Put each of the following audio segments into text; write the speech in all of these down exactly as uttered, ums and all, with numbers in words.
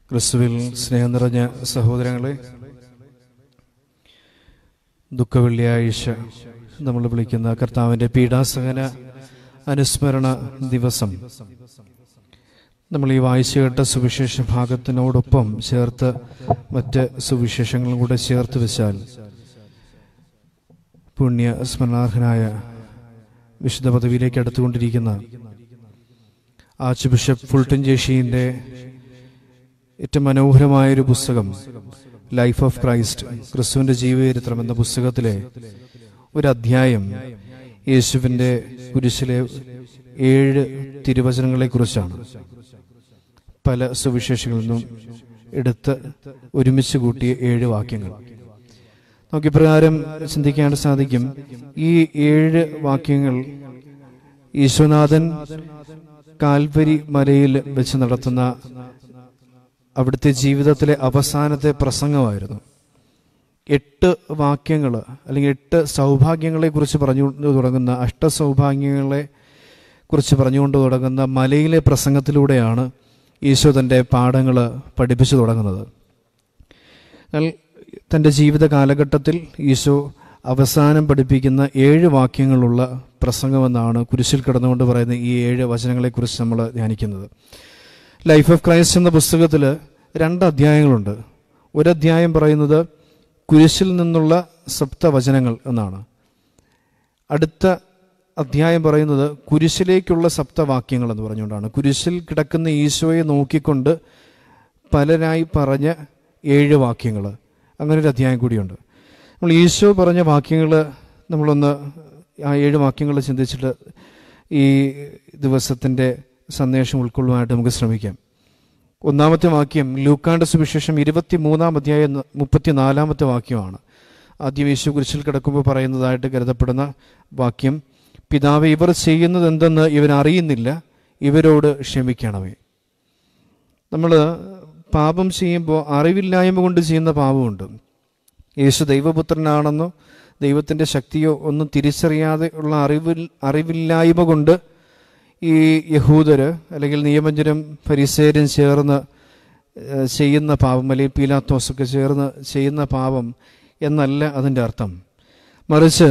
ക്രിസ്തുവിൽ സ്നേഹം നിറഞ്ഞ സഹോദരങ്ങളെ, ദുഃഖവെള്ളിയാഴ്ച നമ്മൾ വിളിക്കുന്ന കർത്താവിൻ്റെ പീഡാസഹന അനുസ്മരണ ദിവസം നമ്മൾ ഈ വായിച്ചു കേട്ട സുവിശേഷ ഭാഗത്തിനോടൊപ്പം ചേർത്ത് മറ്റ് സുവിശേഷങ്ങളും കൂടെ ചേർത്ത് വെച്ചാൽ പുണ്യ സ്മരണാർഹനായ വിശുദ്ധ പദവിയിലേക്ക് അടുത്തുകൊണ്ടിരിക്കുന്ന ആർച്ച് ബിഷപ്പ് ഫുൾട്ടൻ ജേഷിൻ്റെ ഏറ്റവും മനോഹരമായൊരു പുസ്തകം ലൈഫ് ഓഫ് ക്രൈസ്റ്റ്, ക്രിസ്തുവിൻ്റെ ജീവചരിത്രം എന്ന പുസ്തകത്തിലെ ഒരു അധ്യായം യേശുവിൻ്റെ കുരിശിലെ ഏഴ് തിരുവചനങ്ങളെക്കുറിച്ചാണ്. പല സുവിശേഷങ്ങളിൽ നിന്നും എടുത്ത് ഒരുമിച്ച് കൂട്ടിയ ഏഴ് വാക്യങ്ങൾ നമുക്ക് ഇപ്രകാരം ചിന്തിക്കാൻ സാധിക്കും. ഈ ഏഴ് വാക്യങ്ങൾ ഈശോനാഥൻ കാൽവരി മലയിൽ വെച്ച് നടത്തുന്ന അവിടുത്തെ ജീവിതത്തിലെ അവസാനത്തെ പ്രസംഗമായിരുന്നു. എട്ട് വാക്യങ്ങൾ അല്ലെങ്കിൽ എട്ട് സൗഭാഗ്യങ്ങളെ കുറിച്ച് പറഞ്ഞുകൊണ്ട് തുടങ്ങുന്ന അഷ്ടസൗഭാഗ്യങ്ങളെ കുറിച്ച് പറഞ്ഞുകൊണ്ട് തുടങ്ങുന്ന മലയിലെ പ്രസംഗത്തിലൂടെയാണ് ഈശോ തൻ്റെ പാഠങ്ങൾ പഠിപ്പിച്ചു തുടങ്ങുന്നത്. എന്നാൽ തൻ്റെ ജീവിത കാലഘട്ടത്തിൽ ഈശോ അവസാനം പഠിപ്പിക്കുന്ന ഏഴ് വാക്യങ്ങളുള്ള പ്രസംഗമെന്നാണ് കുരിശിൽ കിടന്നുകൊണ്ട് പറയുന്ന ഈ ഏഴ് വചനങ്ങളെക്കുറിച്ച് നമ്മൾ ധ്യാനിക്കുന്നത്. ലൈഫ് ഓഫ് ക്രൈസ്റ്റ് എന്ന പുസ്തകത്തിൽ രണ്ട് അധ്യായങ്ങളുണ്ട്. ഒരധ്യായം പറയുന്നത് കുരിശിൽ നിന്നുള്ള സപ്തവചനങ്ങൾ എന്നാണ്. അടുത്ത അധ്യായം പറയുന്നത് കുരിശിലേക്കുള്ള സപ്തവാക്യങ്ങൾ എന്ന് പറഞ്ഞുകൊണ്ടാണ്. കുരിശിൽ കിടക്കുന്ന ഈശോയെ നോക്കിക്കൊണ്ട് പലരായി പറഞ്ഞ ഏഴ് വാക്യങ്ങൾ, അങ്ങനെ ഒരു അധ്യായം കൂടിയുണ്ട്. നമ്മൾ ഈശോ പറഞ്ഞ വാക്യങ്ങൾ നമ്മളൊന്ന് ആ ഏഴ് വാക്യങ്ങൾ ചിന്തിച്ചിട്ട് ഈ ദിവസത്തിൻ്റെ സന്ദേശം ഉൾക്കൊള്ളുവാനായിട്ട് നമുക്ക് ശ്രമിക്കാം. ഒന്നാമത്തെ വാക്യം ലൂക്കാന്റെ സുവിശേഷം ഇരുപത്തി മൂന്നാം അധ്യായം മുപ്പത്തി നാലാമത്തെ വാക്യമാണ്. ആദ്യം യേശു കുരിശിൽ കിടക്കുമ്പോൾ പറയുന്നതായിട്ട് കരുതപ്പെടുന്ന വാക്യം, പിതാവേ, ഇവർ ചെയ്യുന്നത് എന്തെന്ന് ഇവരറിയുന്നില്ല, ഇവരോട് ക്ഷമിക്കണമേ. നമ്മൾ പാപം ചെയ്യുമ്പോൾ അറിവില്ലായ്മ കൊണ്ട് ചെയ്യുന്ന പാപമുണ്ട്. യേശു ദൈവപുത്രനാണെന്നോ ദൈവത്തിൻ്റെ ശക്തിയോ ഒന്നും തിരിച്ചറിയാതെ ഉള്ള അറിവിൽ അറിവില്ലായ്മ കൊണ്ട് ഈ യഹൂദര് അല്ലെങ്കിൽ നിയമജ്ഞരും ഫരിസേരും ചേർന്ന് ചെയ്യുന്ന പാപം, അല്ലെങ്കിൽ പീലാത്തോസൊക്കെ ചേർന്ന് ചെയ്യുന്ന പാപം എന്നല്ല അതിൻ്റെ അർത്ഥം. മറിച്ച്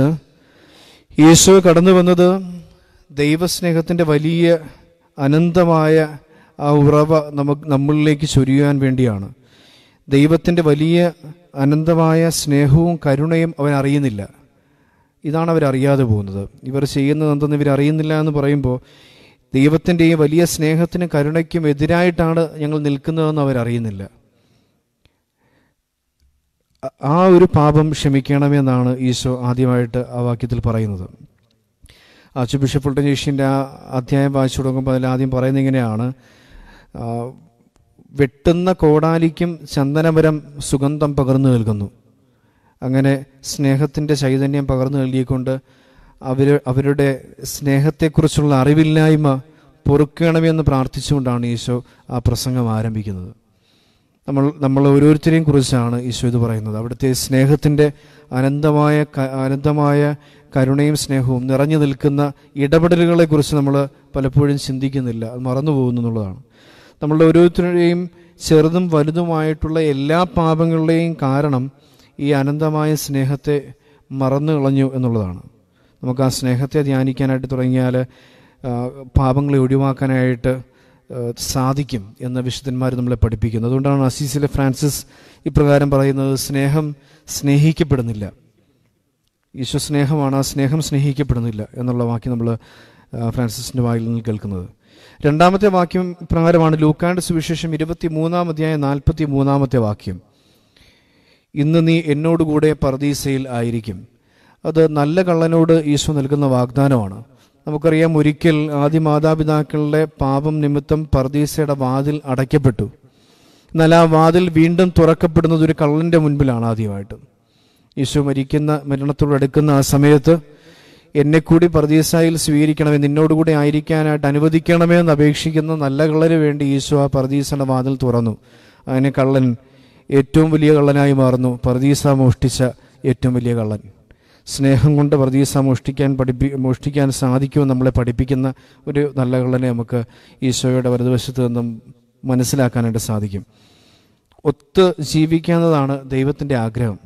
ഈശോ കടന്നു വന്നത് ദൈവസ്നേഹത്തിൻ്റെ വലിയ അനന്തമായ ആ ഉറവ നമുക്ക് നമ്മളിലേക്ക് ചൊരിയാൻ വേണ്ടിയാണ്. ദൈവത്തിൻ്റെ വലിയ അനന്തമായ സ്നേഹവും കരുണയും അവൻ അറിയുന്നില്ല. ഇതാണ് അവരറിയാതെ പോകുന്നത്. ഇവർ ചെയ്യുന്നത് എന്തെന്ന് ഇവരറിയുന്നില്ല എന്ന് പറയുമ്പോൾ ദൈവത്തിൻ്റെ ഈ വലിയ സ്നേഹത്തിനും കരുണയ്ക്കും എതിരായിട്ടാണ് ഞങ്ങൾ നിൽക്കുന്നതെന്ന് അവരറിയുന്നില്ല. ആ ഒരു പാപം ക്ഷമിക്കണമെന്നാണ് ഈശോ ആദ്യമായിട്ട് ആ വാക്യത്തിൽ പറയുന്നത്. ആർച്ച് ബിഷപ്പ് ഫുൾട്ടൻ ജേഷിൻ്റെ ആ അധ്യായം വായിച്ചു തുടങ്ങുമ്പോൾ അതിൽ ആദ്യം പറയുന്നത് ഇങ്ങനെയാണ്: വെട്ടുന്ന കോടാലിക്കും ചന്ദനമരം സുഗന്ധം പകർന്നു നൽകുന്നു. അങ്ങനെ സ്നേഹത്തിൻ്റെ ചൈതന്യം പകർന്നു നൽകിക്കൊണ്ട് അവർ അവരുടെ സ്നേഹത്തെക്കുറിച്ചുള്ള അറിവില്ലായ്മ പൊറുക്കണമെന്ന് പ്രാർത്ഥിച്ചുകൊണ്ടാണ് ഈശോ ആ പ്രസംഗം ആരംഭിക്കുന്നത്. നമ്മൾ നമ്മൾ ഓരോരുത്തരെയും കുറിച്ചാണ് ഈശോ ഇത് പറയുന്നത്. അവിടുത്തെ സ്നേഹത്തിൻ്റെ അനന്തമായ അനന്തമായ കരുണയും സ്നേഹവും നിറഞ്ഞു നിൽക്കുന്ന ഇടപെടലുകളെക്കുറിച്ച് നമ്മൾ പലപ്പോഴും ചിന്തിക്കുന്നില്ല, അത് മറന്നു പോകുന്നു എന്നുള്ളതാണ്. നമ്മളുടെ ഓരോരുത്തരുടെയും ചെറുതും വലുതുമായിട്ടുള്ള എല്ലാ പാപങ്ങളുടെയും കാരണം ഈ അനന്തമായ സ്നേഹത്തെ മറന്നു കളഞ്ഞു എന്നുള്ളതാണ്. നമുക്ക് ആ സ്നേഹത്തെ ധ്യാനിക്കാനായിട്ട് തുടങ്ങിയാൽ പാപങ്ങളെ ഒഴിവാക്കാനായിട്ട് സാധിക്കും എന്ന് വിശുദ്ധന്മാർ നമ്മളെ പഠിപ്പിക്കുന്നത്. അതുകൊണ്ടാണ് അസീസിലെ ഫ്രാൻസിസ് ഇപ്രകാരം പറയുന്നത്: സ്നേഹം സ്നേഹിക്കപ്പെടുന്നില്ല, ഈശോ സ്നേഹമാണ്, ആ സ്നേഹം സ്നേഹിക്കപ്പെടുന്നില്ല എന്നുള്ള വാക്യം നമ്മൾ ഫ്രാൻസിസിൻ്റെ വായിൽ നിന്ന് കേൾക്കുന്നത്. രണ്ടാമത്തെ വാക്യം പ്രകാരമാണ് ലൂക്കാന്റെ സുവിശേഷം ഇരുപത്തി മൂന്നാം അധ്യായം നാൽപ്പത്തി മൂന്നാമത്തെ വാക്യം: ഇന്ന് നീ എന്നോടുകൂടെ പർദീസയിൽ ആയിരിക്കും. അത് നല്ല കള്ളനോട് ഈശോ നൽകുന്ന വാഗ്ദാനമാണ്. നമുക്കറിയാം, ഒരിക്കൽ ആദ്യ മാതാപിതാക്കളുടെ പാപം നിമിത്തം പർദീസയുടെ വാതിൽ അടയ്ക്കപ്പെട്ടു. എന്നാൽ ആ വാതിൽ വീണ്ടും തുറക്കപ്പെടുന്നത് ഒരു കള്ളൻ്റെ മുൻപിലാണ് ആദ്യമായിട്ട്. ഈശോ മരിക്കുന്ന മരണത്തോട് അടുക്കുന്ന ആ സമയത്ത് എന്നെ കൂടി പർദീസായിൽ സ്വീകരിക്കണമേ, നിന്നോടുകൂടി ആയിരിക്കാനായിട്ട് അനുവദിക്കണമേ എന്ന് അപേക്ഷിക്കുന്ന നല്ല കള്ളന് വേണ്ടി ഈശോ ആ പർദീസയുടെ വാതിൽ തുറന്നു. അങ്ങനെ കള്ളൻ ഏറ്റവും വലിയ കള്ളനായി മാറുന്നു, പർദീസ മോഷ്ടിച്ച ഏറ്റവും വലിയ കള്ളൻ. സ്നേഹം കൊണ്ട് പർദീസ മോഷ്ടിക്കാൻ പഠിപ്പി മോഷ്ടിക്കാൻ സാധിക്കുമെന്ന് നമ്മളെ പഠിപ്പിക്കുന്ന ഒരു നല്ല കള്ളനെ നമുക്ക് ഈശോയുടെ വലതുവശത്ത് നിന്നും മനസ്സിലാക്കാനായിട്ട് സാധിക്കും. ഒത്ത് ജീവിക്കുന്നതാണ് ദൈവത്തിൻ്റെ ആഗ്രഹം.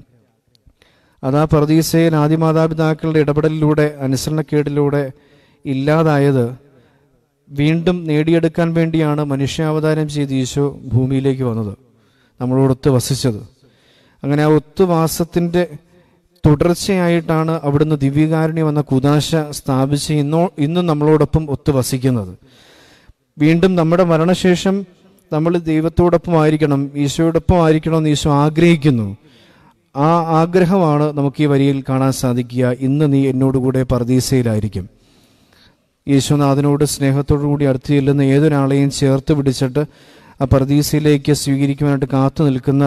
അതാ പർദീസയിൽ ആദിമാതാപിതാക്കളുടെ ഇടപെടലിലൂടെ, അനുസരണക്കേടിലൂടെ ഇല്ലാതായത് വീണ്ടും നേടിയെടുക്കാൻ വേണ്ടിയാണ് മനുഷ്യാവതാരം ചെയ്ത് ഈശോ ഭൂമിയിലേക്ക് വന്നത്, നമ്മളോടൊത്ത് വസിച്ചത്. അങ്ങനെ ആ ഒത്തുവാസത്തിൻ്റെ തുടർച്ചയായിട്ടാണ് അവിടുന്ന് ദിവ്യകാരുണ്യം എന്ന കുദാശ സ്ഥാപിച്ച് ഇന്നോ ഇന്നും നമ്മളോടൊപ്പം ഒത്തു വസിക്കുന്നത്. വീണ്ടും നമ്മുടെ മരണശേഷം നമ്മൾ ദൈവത്തോടൊപ്പം ആയിരിക്കണം, ഈശോയോടൊപ്പം ആയിരിക്കണം എന്ന് ഈശോ ആഗ്രഹിക്കുന്നു. ആ ആഗ്രഹമാണ് നമുക്ക് ഈ വരിയിൽ കാണാൻ സാധിക്കുക. ഇന്ന് നീ എന്നോടുകൂടെ പർദീസയിലായിരിക്കും. യേശുനാഥനോട് സ്നേഹത്തോടു കൂടി അടുത്ത് ചെല്ലുന്ന ഏതൊരാളെയും ചേർത്ത് പിടിച്ചിട്ട് ആ പർദീസയിലേക്ക് സ്വീകരിക്കുവാനായിട്ട് കാത്തു നിൽക്കുന്ന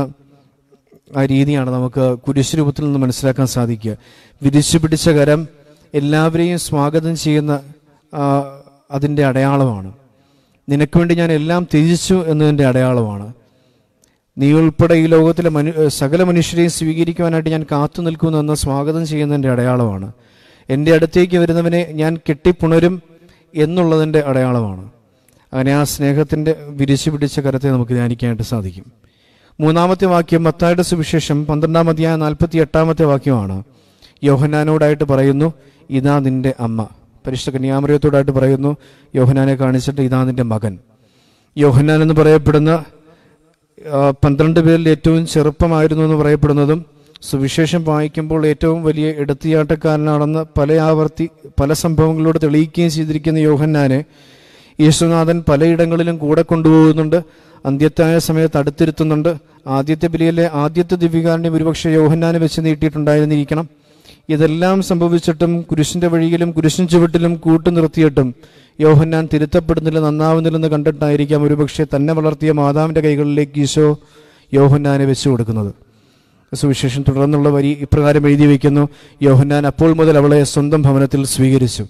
ആ രീതിയാണ് നമുക്ക് കുരിശുരൂപത്തിൽ നിന്ന് മനസ്സിലാക്കാൻ സാധിക്കുക. വിരിച്ചു പിടിച്ച കരം എല്ലാവരെയും സ്വാഗതം ചെയ്യുന്ന അതിൻ്റെ അടയാളമാണ്. നിനക്ക് വേണ്ടി ഞാൻ എല്ലാം ത്യജിച്ചു എന്നതിൻ്റെ അടയാളമാണ്. നീ ഉൾപ്പെടെ ഈ ലോകത്തിലെ മനു സകല മനുഷ്യരെയും സ്വീകരിക്കുവാനായിട്ട് ഞാൻ കാത്തു നിൽക്കുന്നു എന്ന സ്വാഗതം ചെയ്യുന്നതിൻ്റെ അടയാളമാണ്. എൻ്റെ അടുത്തേക്ക് വരുന്നവനെ ഞാൻ കെട്ടിപ്പുണരും എന്നുള്ളതിൻ്റെ അടയാളമാണ്. അങ്ങനെ ആ സ്നേഹത്തിൻ്റെ വിരിച്ചു പിടിച്ച കരത്തെ നമുക്ക് ധ്യാനിക്കാനായിട്ട് സാധിക്കും. മൂന്നാമത്തെ വാക്യം മത്തായിയുടെ സുവിശേഷം പന്ത്രണ്ടാം അധ്യായം നാൽപ്പത്തി എട്ടാമത്തെ വാക്യമാണ്. യോഹന്നാനോടായിട്ട് പറയുന്നു, ഇതാ നിന്റെ അമ്മ. പരിശുദ്ധ കന്യാമറിയത്തോടായിട്ട് പറയുന്നു, യോഹന്നാനെ കാണിച്ചിട്ട് ഇതാ നിന്റെ മകൻ. യോഹന്നാൻ എന്ന് പറയപ്പെടുന്ന പന്ത്രണ്ട് പേരിൽ ഏറ്റവും ചെറുപ്പമായിരുന്നു എന്ന് പറയപ്പെടുന്നതും സുവിശേഷം വായിക്കുമ്പോൾ ഏറ്റവും വലിയ എടുത്തിയാട്ടക്കാരനാണെന്ന് പല ആവർത്തി പല സംഭവങ്ങളോട് തെളിയിക്കുകയും ചെയ്തിരിക്കുന്ന യോഹന്നാനെ യേശുനാഥൻ പലയിടങ്ങളിലും കൂടെ കൊണ്ടുപോകുന്നുണ്ട്. അന്ത്യത്തായ സമയത്ത് അടുത്തിരുത്തുന്നുണ്ട്. ആദ്യത്തെ ബലിയിലെ ആദ്യത്തെ ദിവ്യകാരുണ്യം ഒരുപക്ഷെ യോഹന്നാനെ വെച്ച് നീട്ടിയിട്ടുണ്ടായിരുന്നിരിക്കണം. ഇതെല്ലാം സംഭവിച്ചിട്ടും കുരിശിൻ്റെ വഴിയിലും കുരിശിൻ ചുവട്ടിലും കൂട്ടു നിർത്തിയിട്ടും യോഹന്നാൻ തിരുത്തപ്പെടുന്നില്ല, നന്നാവുന്നില്ലെന്ന് കണ്ടിട്ടായിരിക്കാം ഒരുപക്ഷെ തന്നെ വളർത്തിയ മാതാവിൻ്റെ കൈകളിലേക്ക് ഈശോ യോഹന്നാനെ വെച്ചു കൊടുക്കുന്നത്. സുവിശേഷം തുടർന്നുള്ള വരി ഇപ്രകാരം എഴുതി വയ്ക്കുന്നു, യോഹന്നാൻ അപ്പോൾ മുതൽ അവളെ സ്വന്തം ഭവനത്തിൽ സ്വീകരിച്ചു.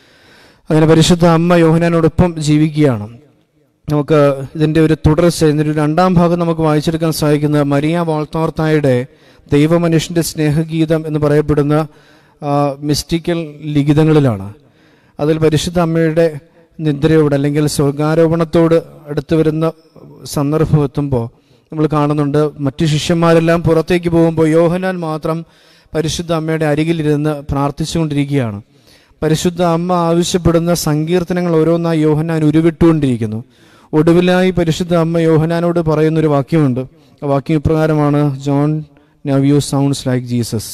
അങ്ങനെ പരിശുദ്ധ അമ്മ യോഹന്നാനോടൊപ്പം ജീവിക്കുകയാണ്. നമുക്ക് ഇതിൻ്റെ ഒരു തുടർച്ച, ഇതിൻ്റെ ഒരു രണ്ടാം ഭാഗം നമുക്ക് വായിച്ചെടുക്കാൻ സാധിക്കുന്ന മരിയ വാൾത്തോർത്തായുടെ ദൈവമനുഷ്യൻ്റെ സ്നേഹഗീതം എന്ന് പറയപ്പെടുന്ന മിസ്റ്റിക്കൽ ലിഖിതങ്ങളിലാണ്. അതിൽ പരിശുദ്ധ അമ്മയുടെ നിദ്രയോട് അല്ലെങ്കിൽ സ്വർഗാരോപണത്തോട് അടുത്ത് വരുന്ന സന്ദർഭം എത്തുമ്പോൾ നമ്മൾ കാണുന്നുണ്ട്, മറ്റു ശിഷ്യന്മാരെല്ലാം പുറത്തേക്ക് പോകുമ്പോൾ യോഹന്നാൻ മാത്രം പരിശുദ്ധ അമ്മയുടെ അരികിലിരുന്ന് പ്രാർത്ഥിച്ചുകൊണ്ടിരിക്കുകയാണ്. പരിശുദ്ധ അമ്മ ആവശ്യപ്പെടുന്ന സങ്കീർത്തനങ്ങൾ ഓരോന്നായി യോഹന്നാൻ ഉരുവിട്ടുകൊണ്ടിരിക്കുന്നു. ഒടുവിലായി പരിശുദ്ധ അമ്മ യോഹന്നാനോട് പറയുന്നൊരു വാക്യമുണ്ട്. ആ വാക്യം ഇപ്രകാരമാണ്, John now you sounds like Jesus.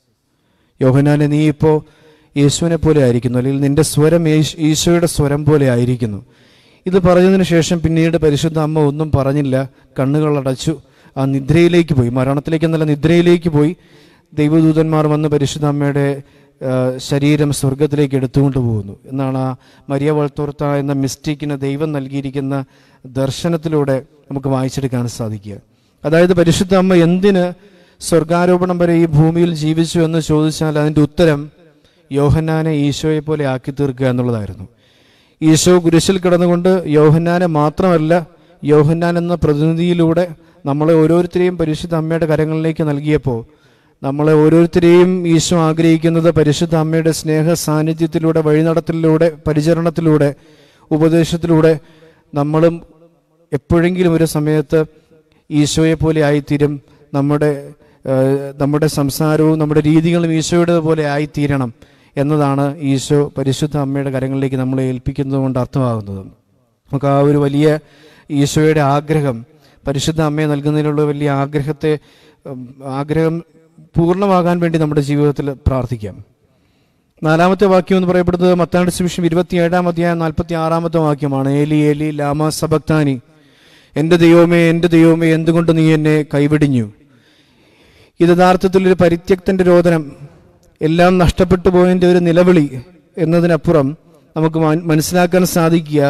യോഹന്നാനെ, നീ ഇപ്പോൾ യേശുവിനെ പോലെ ആയിരിക്കുന്നു, അല്ലെങ്കിൽ നിന്റെ സ്വരം ഈശോയുടെ സ്വരം പോലെ ആയിരിക്കുന്നു. ഇത് പറഞ്ഞതിന് ശേഷം പിന്നീട് പരിശുദ്ധ അമ്മ ഒന്നും പറഞ്ഞില്ല, കണ്ണുകൾ അടച്ചു, ആ നിദ്രയിലേക്ക് പോയി, മരണത്തിലേക്ക് എന്നല്ല നിദ്രയിലേക്ക് പോയി. ദൈവദൂതന്മാർ വന്ന് പരിശുദ്ധ അമ്മയുടെ ശരീരം സ്വർഗത്തിലേക്ക് എടുത്തുകൊണ്ട് പോകുന്നു എന്നാണ് ആ മരിയ വാൾത്തോർത്ത എന്ന മിസ്റ്റിക്കിന് ദൈവം നൽകിയിരിക്കുന്ന ദർശനത്തിലൂടെ നമുക്ക് വായിച്ചെടുക്കാൻ സാധിക്കുക. അതായത് പരിശുദ്ധ അമ്മ എന്തിന് സ്വർഗാരോപണം വരെ ഈ ഭൂമിയിൽ ജീവിച്ചു എന്ന് ചോദിച്ചാൽ അതിൻ്റെ ഉത്തരം യോഹന്നാനെ ഈശോയെ പോലെ ആക്കി തീർക്കുക എന്നുള്ളതായിരുന്നു. ഈശോ കുരിശിൽ കിടന്നുകൊണ്ട് യോഹന്നാനെ മാത്രമല്ല, യോഹന്നാൻ എന്ന പ്രതിനിധിയിലൂടെ നമ്മളെ ഓരോരുത്തരെയും പരിശുദ്ധ അമ്മയുടെ കരങ്ങളിലേക്ക് നൽകിയപ്പോൾ നമ്മളെ ഓരോരുത്തരെയും ഈശോ ആഗ്രഹിക്കുന്നത് പരിശുദ്ധ അമ്മയുടെ സ്നേഹ സാന്നിധ്യത്തിലൂടെ, വഴിനടത്തിലൂടെ, പരിചരണത്തിലൂടെ, ഉപദേശത്തിലൂടെ നമ്മളും എപ്പോഴെങ്കിലും ഒരു സമയത്ത് ഈശോയെ പോലെ ആയിത്തീരും. നമ്മുടെ നമ്മുടെ സംസാരവും നമ്മുടെ രീതികളും ഈശോയുടെ പോലെ ആയിത്തീരണം എന്നതാണ് ഈശോ പരിശുദ്ധ അമ്മയുടെ കരങ്ങളിലേക്ക് നമ്മളെ ഏൽപ്പിക്കുന്നത് കൊണ്ട് അർത്ഥമാകുന്നത്. നമുക്ക് ആ ഒരു വലിയ ഈശോയുടെ ആഗ്രഹം, പരിശുദ്ധ അമ്മയെ നൽകുന്നതിനുള്ള വലിയ ആഗ്രഹത്തെ ആഗ്രഹം പൂർണ്ണമാകാൻ വേണ്ടി നമ്മുടെ ജീവിതത്തിൽ പ്രാർത്ഥിക്കാം. നാലാമത്തെ വാക്യം എന്ന് പറയപ്പെടുന്നത് മത്തായിയുടെ സുവിശേഷം ഇരുപത്തിയേഴാം അധ്യായം നാൽപ്പത്തി ആറാമത്തെ വാക്യമാണ്. ഏലി ഏലി ലാമ സബക്താനി, എൻ്റെ ദൈവമേ എൻ്റെ ദൈവമേ എന്തുകൊണ്ട് നീ എന്നെ കൈവിടിഞ്ഞു. ഇത് യഥാർത്ഥത്തിൽ ഒരു പരിത്യക്തൻ്റെ രോദനം, എല്ലാം നഷ്ടപ്പെട്ടു പോയതിൻ്റെ ഒരു നിലവിളി എന്നതിനപ്പുറം നമുക്ക് മനസ്സിലാക്കാൻ സാധിക്കുക,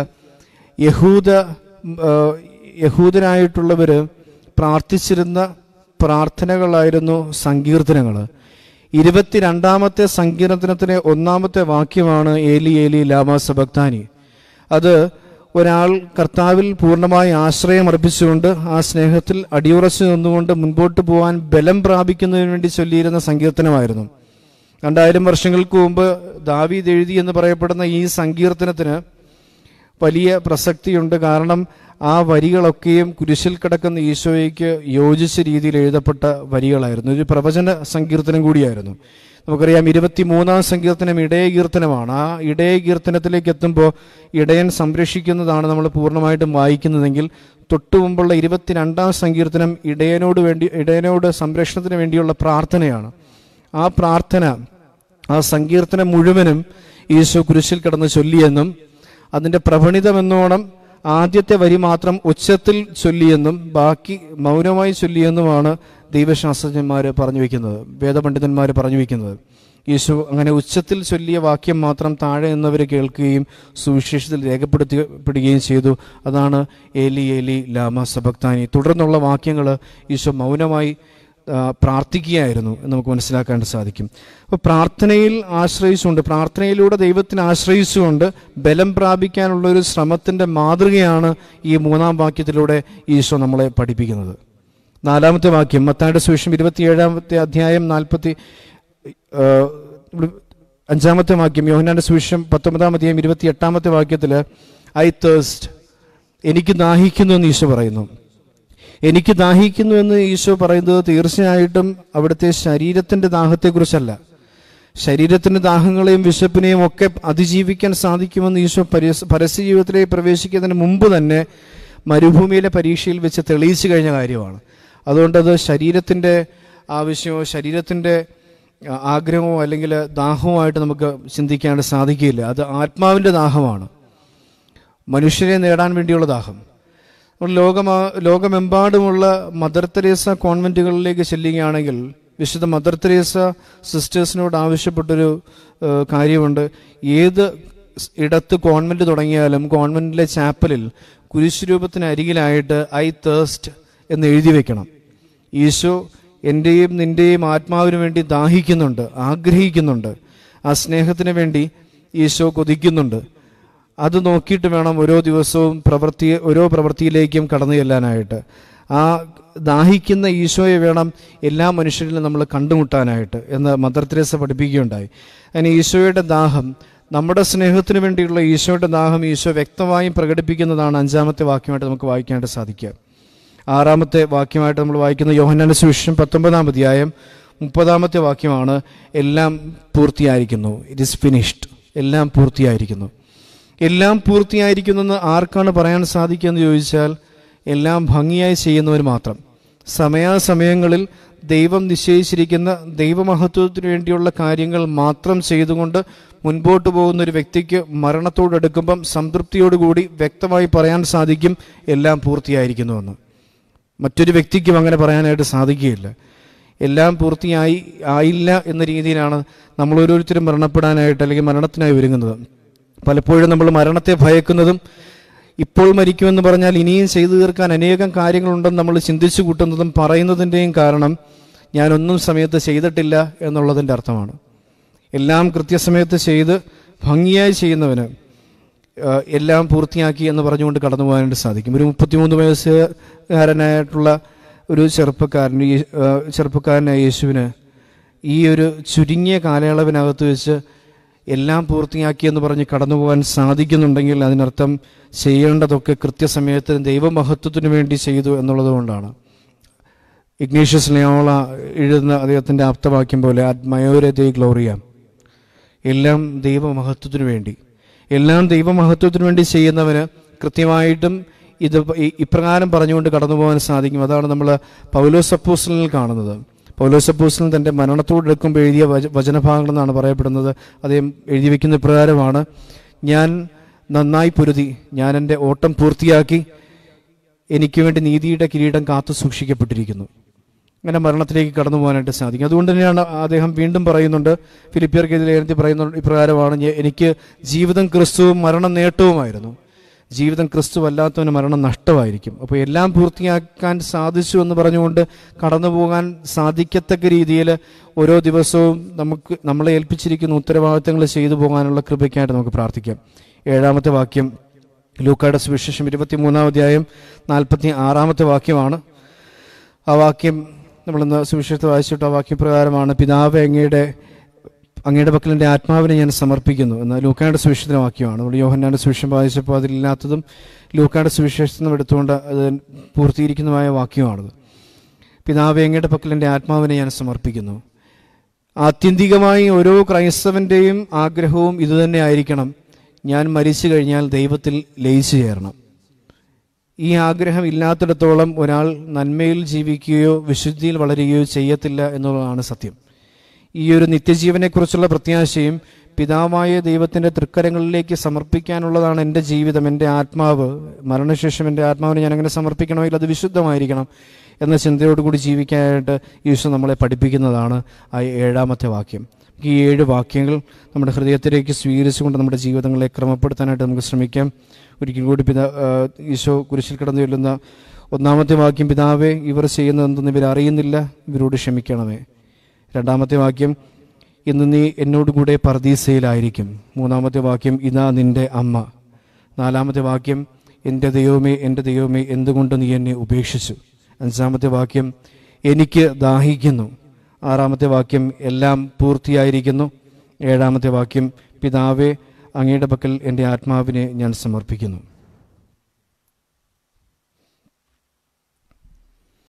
യഹൂദ യഹൂദരായിട്ടുള്ളവർ പ്രാർത്ഥിച്ചിരുന്ന പ്രാർത്ഥനകളായിരുന്നു സങ്കീർത്തനങ്ങൾ. ഇരുപത്തിരണ്ടാമത്തെ സങ്കീർത്തനത്തിലെ ഒന്നാമത്തെ വാക്യമാണ് ഏലി ഏലി ലാമ സബക്താനി. അത് ഒരാൾ കർത്താവിൽ പൂർണ്ണമായി ആശ്രയം അർപ്പിച്ചുകൊണ്ട് ആ സ്നേഹത്തിൽ അടിയുറച്ചു നിന്നുകൊണ്ട് മുൻപോട്ട് പോകാൻ ബലം പ്രാപിക്കുന്നതിന് വേണ്ടി ചൊല്ലിയിരുന്ന സങ്കീർത്തനമായിരുന്നു. രണ്ടായിരം വർഷങ്ങൾക്ക് മുമ്പ് ദാവീദ് എഴുതി എന്ന് പറയപ്പെടുന്ന ഈ സങ്കീർത്തനത്തിന് വലിയ പ്രസക്തിയുണ്ട്. കാരണം ആ വരികളൊക്കെയും കുരിശിൽ കിടക്കുന്ന ഈശോയ്ക്ക് യോജിച്ച രീതിയിൽ എഴുതപ്പെട്ട വരികളായിരുന്നു. ഒരു പ്രവചന സങ്കീർത്തനം കൂടിയായിരുന്നു. നമുക്കറിയാം, ഇരുപത്തി മൂന്നാം സങ്കീർത്തനം ഇടയ കീർത്തനമാണ്. ആ ഇടയ കീർത്തനത്തിലേക്ക് എത്തുമ്പോൾ ഇടയൻ സംരക്ഷിക്കുന്നതാണ് നമ്മൾ പൂർണ്ണമായിട്ടും വായിക്കുന്നതെങ്കിൽ, തൊട്ടു മുമ്പുള്ള ഇരുപത്തിരണ്ടാം സങ്കീർത്തനം ഇടയനോട് വേണ്ടി ഇടയനോട് സംരക്ഷണത്തിന് വേണ്ടിയുള്ള പ്രാർത്ഥനയാണ്. ആ പ്രാർത്ഥന, ആ സങ്കീർത്തനം മുഴുവനും ഈശോ കുരിശിൽ കിടന്ന് ചൊല്ലിയെന്നും അതിൻ്റെ പ്രവണിതമെന്നോണം ആദ്യത്തെ വരി മാത്രം ഉച്ചത്തിൽ ചൊല്ലിയെന്നും ബാക്കി മൗനമായി ചൊല്ലിയെന്നുമാണ് ദൈവശാസ്ത്രജ്ഞന്മാർ പറഞ്ഞു വയ്ക്കുന്നത്, വേദപണ്ഡിതന്മാർ പറഞ്ഞു വയ്ക്കുന്നത്. യേശു അങ്ങനെ ഉച്ചത്തിൽ ചൊല്ലിയ വാക്യം മാത്രം താഴെ നിന്നവർ കേൾക്കുകയും സുവിശേഷത്തിൽ രേഖപ്പെടുത്തപ്പെടുകയും ചെയ്തു. അതാണ് ഏലി ഏലി ലാമ സബക്താനി. തുടർന്നുള്ള വാക്യങ്ങൾ ഈശോ മൗനമായി പ്രാർത്ഥിക്കുകയായിരുന്നു എന്ന് നമുക്ക് മനസ്സിലാക്കാൻ സാധിക്കും. അപ്പോൾ പ്രാർത്ഥനയിൽ ആശ്രയിച്ചുകൊണ്ട്, പ്രാർത്ഥനയിലൂടെ ദൈവത്തിന് ആശ്രയിച്ചുകൊണ്ട് ബലം പ്രാപിക്കാനുള്ള ഒരു ശ്രമത്തിൻ്റെ മാതൃകയാണ് ഈ മൂന്നാം വാക്യത്തിലൂടെ ഈശോ നമ്മളെ പഠിപ്പിക്കുന്നത്. നാലാമത്തെ വാക്യം, മത്തായിയുടെ സുവിശേഷം ഇരുപത്തിയേഴാമത്തെ അധ്യായം നാൽപ്പത്തി അഞ്ചാമത്തെ വാക്യം, യോഹന്നാന്റെ സുവിശേഷം പത്തൊമ്പതാം അധ്യായം ഇരുപത്തി എട്ടാമത്തെ വാക്യത്തിൽ ഐ തേഴ്സ്റ്റ്, എനിക്ക് ദാഹിക്കുന്നു എന്ന് ഈശോ പറയുന്നു. എനിക്ക് ദാഹിക്കുന്നു എന്ന് ഈശോ പറയുന്നത് തീർച്ചയായിട്ടും അവിടുത്തെ ശരീരത്തിൻ്റെ ദാഹത്തെക്കുറിച്ചല്ല. ശരീരത്തിൻ്റെ ദാഹങ്ങളെയും വിശപ്പിനെയും ഒക്കെ അതിജീവിക്കാൻ സാധിക്കുമെന്ന് ഈശോ പരസ്യ ജീവിതത്തിലേക്ക് പ്രവേശിക്കുന്നതിന് മുമ്പ് തന്നെ മരുഭൂമിയിലെ പരീക്ഷയിൽ വെച്ച് തെളിയിച്ചു കഴിഞ്ഞ കാര്യമാണ്. അതുകൊണ്ടത് ശരീരത്തിൻ്റെ ആവശ്യമോ ശരീരത്തിൻ്റെ ആഗ്രഹമോ അല്ലെങ്കിൽ ദാഹവുമായിട്ട് നമുക്ക് ചിന്തിക്കാണ്ട് സാധിക്കില്ല. അത് ആത്മാവിൻ്റെ ദാഹമാണ്, മനുഷ്യരെ നേടാൻ വേണ്ടിയുള്ള ദാഹം. ലോകമാ ലോകമെമ്പാടുമുള്ള മദർ തെരേസ കോൺവെൻറ്റുകളിലേക്ക് ചെല്ലുകയാണെങ്കിൽ വിശുദ്ധ മദർ തെരേസ സിസ്റ്റേഴ്സിനോട് ആവശ്യപ്പെട്ടൊരു കാര്യമുണ്ട്. ഏത് ഇടത്ത് കോൺവെൻറ്റ് തുടങ്ങിയാലും കോൺവെൻറ്റിലെ ചാപ്പലിൽ കുരിശുരൂപത്തിന് അരികിലായിട്ട് ഐ തേഴ്സ്റ്റ് എന്ന് എഴുതി വെക്കണം. ഈശോ എൻ്റെയും നിൻ്റെയും ആത്മാവിന് വേണ്ടി ദാഹിക്കുന്നുണ്ട്, ആഗ്രഹിക്കുന്നുണ്ട്. ആ സ്നേഹത്തിന് വേണ്ടി ഈശോ കൊതിക്കുന്നുണ്ട്. അത് നോക്കിയിട്ട് വേണം ഓരോ ദിവസവും പ്രവൃത്തി ഓരോ പ്രവൃത്തിയിലേക്കും കടന്നു ചെല്ലാനായിട്ട്. ആ ദാഹിക്കുന്ന ഈശോയെ വേണം എല്ലാ മനുഷ്യരിലും നമ്മൾ കണ്ടുമുട്ടാനായിട്ട് എന്ന് മദർ തെരേസ പഠിപ്പിക്കുകയുണ്ടായി. അങ്ങനെ ഈശോയുടെ ദാഹം, നമ്മുടെ സ്നേഹത്തിന് വേണ്ടിയുള്ള ഈശോയുടെ ദാഹം ഈശോ വ്യക്തമായും പ്രകടിപ്പിക്കുന്നതാണ് അഞ്ചാമത്തെ വാക്യമായിട്ട് നമുക്ക് വായിക്കാനായിട്ട് സാധിക്കുക. ആറാമത്തെ വാക്യമായിട്ട് നമ്മൾ വായിക്കുന്ന യോഹന്നാന്റെ സുവിശേഷം പത്തൊമ്പതാം അധ്യായം മുപ്പതാമത്തെ വാക്യമാണ്, എല്ലാം പൂർത്തിയായിരിക്കുന്നു. It is finished. എല്ലാം പൂർത്തിയായിരിക്കുന്നു. എല്ലാം പൂർത്തിയായിരിക്കുന്നെന്ന് ആർക്കാണ് പറയാൻ സാധിക്കുക എന്ന് ചോദിച്ചാൽ, എല്ലാം ഭംഗിയായി ചെയ്യുന്നവർ മാത്രം. സമയാസമയങ്ങളിൽ ദൈവം നിശ്ചയിച്ചിരിക്കുന്ന ദൈവമഹത്വത്തിന് വേണ്ടിയുള്ള കാര്യങ്ങൾ മാത്രം ചെയ്തുകൊണ്ട് മുൻപോട്ട് പോകുന്ന ഒരു വ്യക്തിക്ക് മരണത്തോടടുക്കുമ്പം സംതൃപ്തിയോടുകൂടി വ്യക്തമായി പറയാൻ സാധിക്കും എല്ലാം പൂർത്തിയായിരിക്കുന്നുവെന്ന്. മറ്റൊരു വ്യക്തിക്കും അങ്ങനെ പറയാനായിട്ട് സാധിക്കുകയില്ല. എല്ലാം പൂർത്തിയായി ആയില്ല എന്ന രീതിയിലാണ് നമ്മൾ ഓരോരുത്തരും മരണപ്പെടാനായിട്ട് അല്ലെങ്കിൽ മരണത്തിനായി ഒരുങ്ങുന്നത്. പലപ്പോഴും നമ്മൾ മരണത്തെ ഭയക്കുന്നതും ഇപ്പോൾ മരിക്കുമെന്ന് പറഞ്ഞാൽ ഇനിയും ചെയ്തു തീർക്കാൻ അനേകം കാര്യങ്ങളുണ്ടെന്ന് നമ്മൾ ചിന്തിച്ചു കൂട്ടുന്നതും പറയുന്നതിൻ്റെയും കാരണം ഞാനൊന്നും സമയത്ത് ചെയ്തിട്ടില്ല എന്നുള്ളതിൻ്റെ അർത്ഥമാണ്. എല്ലാം കൃത്യസമയത്ത് ചെയ്ത് ഭംഗിയായി ചെയ്യുന്നവന് എല്ലാം പൂർത്തിയാക്കി എന്ന് പറഞ്ഞുകൊണ്ട് കടന്നു പോകാനായിട്ട് സാധിക്കും. ഒരു മുപ്പത്തിമൂന്ന് വയസ്സുകാരനായിട്ടുള്ള ഒരു ചെറുപ്പക്കാരൻ ചെറുപ്പക്കാരനായ യേശുവിന് ഈ ഒരു ചുരുങ്ങിയ കാലയളവിനകത്ത് വെച്ച് എല്ലാം പൂർത്തിയാക്കി എന്ന് പറഞ്ഞ് കടന്നു പോകാൻ സാധിക്കുന്നുണ്ടെങ്കിൽ അതിനർത്ഥം ചെയ്യേണ്ടതൊക്കെ കൃത്യസമയത്തിന് ദൈവമഹത്വത്തിന് വേണ്ടി ചെയ്തു എന്നുള്ളത് കൊണ്ടാണ്. ഇഗ്നേഷ്യസ് ലയോള എഴുതുന്ന അദ്ദേഹത്തിൻ്റെ ആപ്തവാക്യം പോലെ അറ്റ് മയോരെ ദേ ഗ്ലോറിയ, എല്ലാം ദൈവമഹത്വത്തിന് വേണ്ടി, എല്ലാം ദൈവമഹത്വത്തിന് വേണ്ടി ചെയ്യുന്നവന് കൃത്യമായിട്ടും ഇത് ഇപ്രകാരം പറഞ്ഞുകൊണ്ട് കടന്നു പോകാൻ സാധിക്കും. അതാണ് നമ്മൾ പൗലോസ് അപ്പോസ്തലനിൽ കാണുന്നത്. പൗലോസ് അപ്പോസ്തലൻ തൻ്റെ മരണത്തോടെടുക്കുമ്പോൾ എഴുതിയ വച വചനഭാഗങ്ങളെന്നാണ് പറയപ്പെടുന്നത്. അദ്ദേഹം എഴുതി വയ്ക്കുന്ന പ്രകാരമാണ്, ഞാൻ നന്നായി പൊരുതി, ഞാൻ എൻ്റെ ഓട്ടം പൂർത്തിയാക്കി, എനിക്ക് വേണ്ടി നീതിയുടെ കിരീടം കാത്തു സൂക്ഷിക്കപ്പെട്ടിരിക്കുന്നു. അങ്ങനെ മരണത്തിലേക്ക് കടന്നു പോകാനായിട്ട് സാധിക്കും. അതുകൊണ്ട് തന്നെയാണ് അദ്ദേഹം വീണ്ടും പറയുന്നുണ്ട്, ഫിലിപ്പിയർക്കെതിരെ ലേഖനത്തിൽ പറയുന്ന ഇപ്രകാരമാണ്, എനിക്ക് ജീവിതം ക്രിസ്തുവും മരണം നേട്ടവുമായിരുന്നു. ജീവിതം ക്രിസ്തു അല്ലാത്തവന് മരണം നഷ്ടമായിരിക്കും. അപ്പോൾ എല്ലാം പൂർത്തിയാക്കാൻ സാധിച്ചു എന്ന് പറഞ്ഞുകൊണ്ട് കടന്നു പോകാൻ സാധിക്കത്തക്ക രീതിയിൽ ഓരോ ദിവസവും നമുക്ക് നമ്മളെ ഏൽപ്പിച്ചിരിക്കുന്ന ഉത്തരവാദിത്തങ്ങൾ ചെയ്തു പോകാനുള്ള കൃപയ്ക്കായിട്ട് നമുക്ക് പ്രാർത്ഥിക്കാം. ഏഴാമത്തെ വാക്യം ലൂക്കായുടെ സുവിശേഷം ഇരുപത്തി മൂന്നാം അധ്യായം നാൽപ്പത്തി ആറാമത്തെ വാക്യമാണ്. ആ വാക്യം നമ്മളിന്ന് സുവിശേഷത്തെ വായിച്ചിട്ട് ആ വാക്യപ്രകാരമാണ്, പിതാവ് അങ്ങയുടെ അങ്ങയുടെ പക്കൽ എൻ്റെ ആത്മാവിനെ ഞാൻ സമർപ്പിക്കുന്നു എന്ന ലൂക്കായുടെ സുവിശേഷത്തിലെ വാക്യമാണ്. നമ്മൾ യോഹന്നാന്റെ സുവിശേഷം വായിച്ചപ്പോൾ അതിലില്ലാത്തതും ലൂക്കായുടെ സുവിശേഷത്തിൽ നിന്നും എടുത്തുകൊണ്ട് അത് പൂർത്തീകരിക്കുന്നതുമായ വാക്യമാണത്. പിതാവേ, അങ്ങയുടെ പക്കൽ എൻ്റെ ആത്മാവിനെ ഞാൻ സമർപ്പിക്കുന്നു. ആത്യന്തികമായി ഓരോ ക്രൈസ്തവൻ്റെയും ആഗ്രഹവും ഇതുതന്നെ ആയിരിക്കണം. ഞാൻ മരിച്ചു കഴിഞ്ഞാൽ ദൈവത്തിൽ ലയിച്ചു ചേരണം. ഈ ആഗ്രഹം ഇല്ലാത്തിടത്തോളം ഒരാൾ നന്മയിൽ ജീവിക്കുകയോ വിശുദ്ധിയിൽ വളരുകയോ ചെയ്യത്തില്ല എന്നുള്ളതാണ് സത്യം. ഈ ഒരു നിത്യജീവനെക്കുറിച്ചുള്ള പ്രത്യാശയും പിതാവായ ദൈവത്തിൻ്റെ തൃക്കരങ്ങളിലേക്ക് സമർപ്പിക്കാനുള്ളതാണ് എൻ്റെ ജീവിതം, എൻ്റെ ആത്മാവ്. മരണശേഷം എൻ്റെ ആത്മാവിനെ ഞാൻ അങ്ങനെ സമർപ്പിക്കണമെങ്കിൽ അത് വിശുദ്ധമായിരിക്കണം എന്ന ചിന്തയോടുകൂടി ജീവിക്കാനായിട്ട് ഈശോ നമ്മളെ പഠിപ്പിക്കുന്നതാണ് ആ ഏഴാമത്തെ വാക്യം. ഈ ഏഴ് വാക്യങ്ങൾ നമ്മുടെ ഹൃദയത്തിലേക്ക് സ്വീകരിച്ചുകൊണ്ട് നമ്മുടെ ജീവിതങ്ങളെ ക്രമപ്പെടുത്താനായിട്ട് നമുക്ക് ശ്രമിക്കാം. ഒരിക്കൽ കൂടി പിതാ ഈശോ കുരിശിൽ കിടന്നു ചൊല്ലുന്ന ഒന്നാമത്തെ വാക്യം, പിതാവേ, ഇവർ ചെയ്യുന്നതെന്തെന്ന് ഇവർ അറിയുന്നില്ല, ഇവരോട് ക്ഷമിക്കണമേ. രണ്ടാമത്തെ വാക്യം, ഇന്ന് നീ എന്നോടുകൂടെ പർദീസയിലായിരിക്കും. മൂന്നാമത്തെ വാക്യം, ഇതാ നിൻ്റെ അമ്മ. നാലാമത്തെ വാക്യം, എൻ്റെ ദൈവമേ, എൻ്റെ ദൈവമേ, എന്തുകൊണ്ട് നീ എന്നെ ഉപേക്ഷിച്ചു. അഞ്ചാമത്തെ വാക്യം, എനിക്ക് ദാഹിക്കുന്നു. ആറാമത്തെ വാക്യം, എല്ലാം പൂർത്തിയായിരിക്കുന്നു. ഏഴാമത്തെ വാക്യം, പിതാവേ, അങ്ങയുടെ പക്കൽ എൻ്റെ ആത്മാവിനെ ഞാൻ സമർപ്പിക്കുന്നു.